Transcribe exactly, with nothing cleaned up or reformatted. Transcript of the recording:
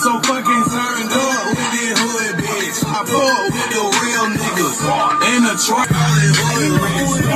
so fucking turned up with this hood bitch. I fuck with the real niggas in the truck. Hood rich.